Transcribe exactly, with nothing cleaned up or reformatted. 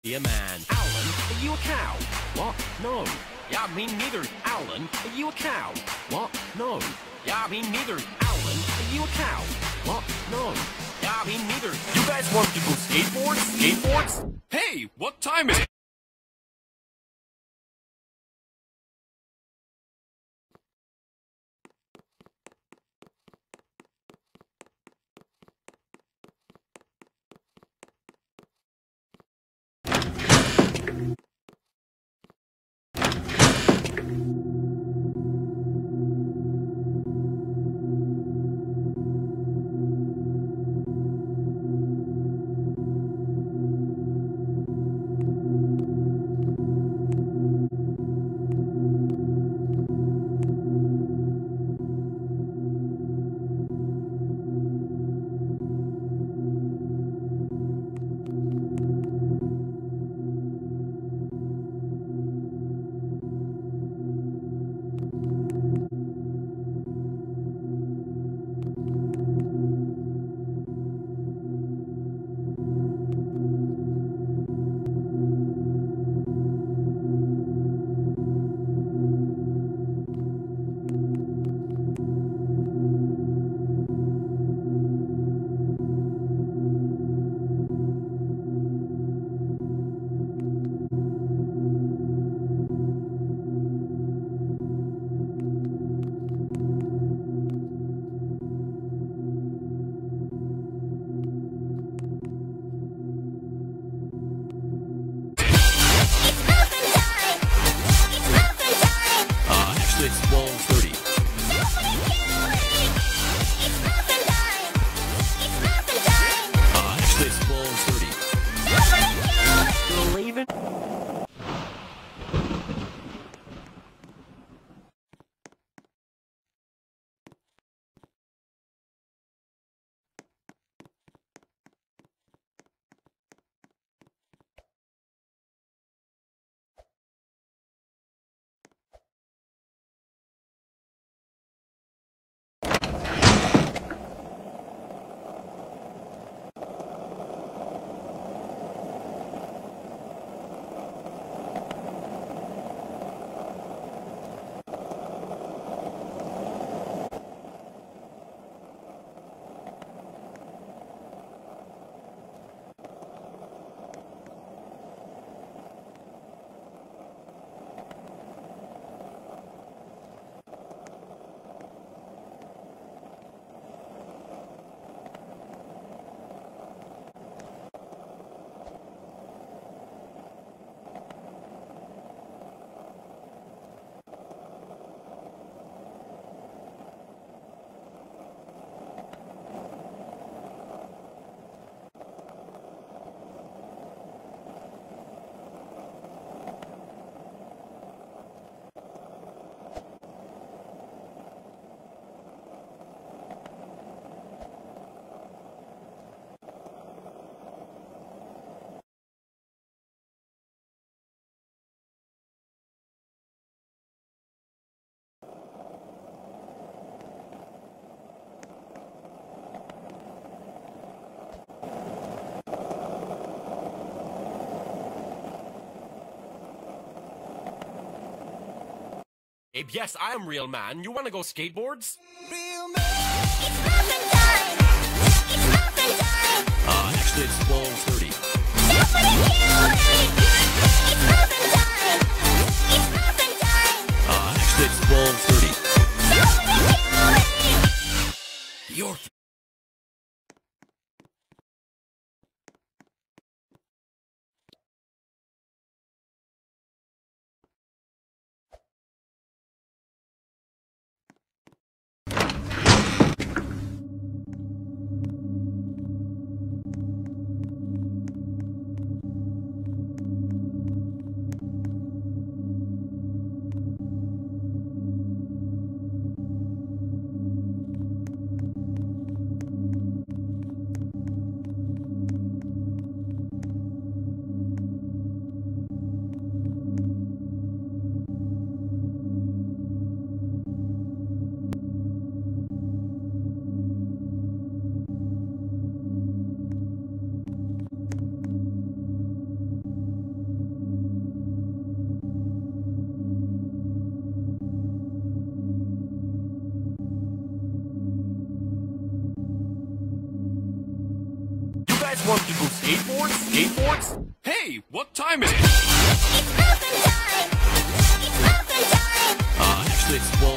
Be a man. Alan, are you a cow? What? No. Yeah, me neither. Alan, are you a cow? What? No. Yeah, me neither. Alan, are you a cow? What? No. Yeah, me neither. You guys want to go skateboards? Skateboards? Hey, what time is it? Abe, yes, I am real man. You wanna go skateboards? Real man! It's muffin time! It's muffin time! Uh, actually, it's twelve thirty. Super cute! It's muffin time! It's muffin time! Uh, actually, it's twelve thirty. Super cute! You're... guys want to go skateboards? Skateboards? Hey, what time is it? It's muffin time! It's muffin time! Uh, actually, it's twelve